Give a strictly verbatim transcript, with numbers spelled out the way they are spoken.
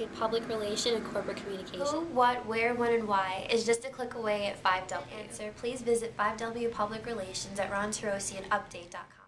marketing, public relation, and corporate communication. Who, what, where, when, and why is just a click away at five W. Answer, please visit five W Public Relations at ron torossian update dot com.